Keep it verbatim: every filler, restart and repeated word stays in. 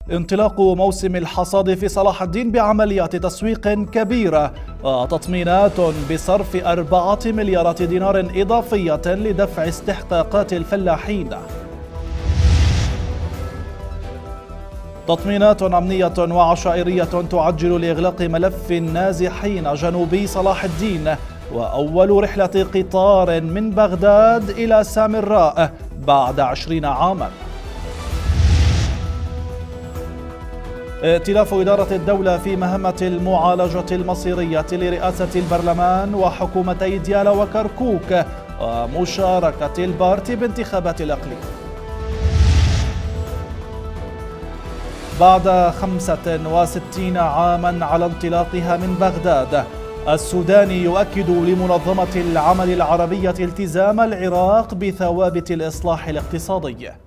انطلاق موسم الحصاد في صلاح الدين بعمليات تسويق كبيرة وتطمينات بصرف أربعة مليارات دينار إضافية لدفع استحقاقات الفلاحين. تطمينات أمنية وعشائرية تعجل لإغلاق ملف النازحين جنوبي صلاح الدين، وأول رحلة قطار من بغداد إلى سامراء بعد عشرين عاما. ائتلاف إدارة الدولة في مهمة المعالجة المصيرية لرئاسة البرلمان وحكومتي ديالا وكركوك ومشاركة البارتي بانتخابات الأقليم. بعد خمسة وستين عاما على انطلاقها من بغداد، السودان يؤكد لمنظمة العمل العربية التزام العراق بثوابت الإصلاح الاقتصادي.